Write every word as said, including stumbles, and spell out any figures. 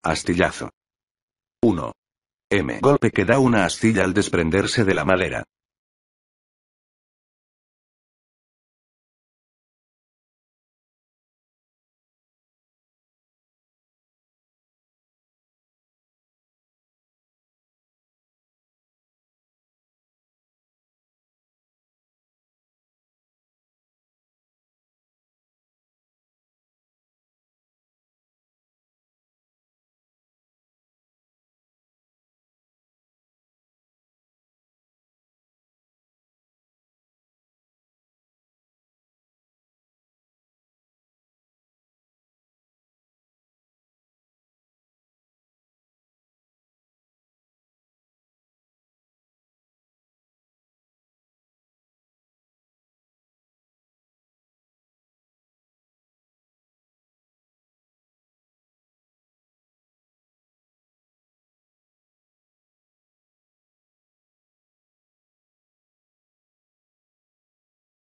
Astillazo. uno. M. Golpe que da una astilla al desprenderse de la madera.